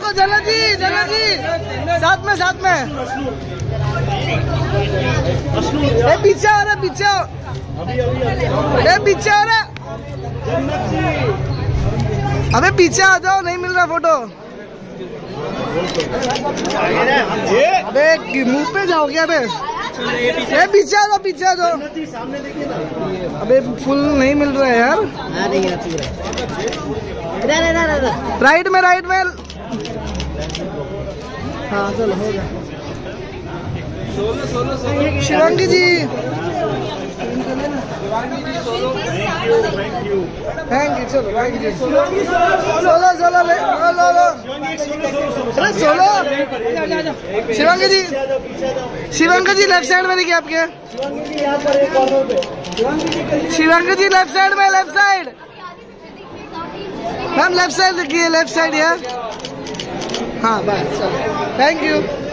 Photo. जना जी साथ में पीछे आ रहा, पीछे आ रहा। अबे पीछे आ जाओ, नहीं मिल रहा फोटो। अबे मुंह पे जाओ क्या? अबे पीछे आ जाओ। अबे फुल नहीं मिल रहा है यार। राइट में हाँ चलो हो गया। Shivangi ji thank you. चलो solo. Shivangi ji left side में देखिए आपके। Shivangi ji left side ma'am, left side देखिए, लेफ्ट साइड यार। हाँ बस, थैंक यू।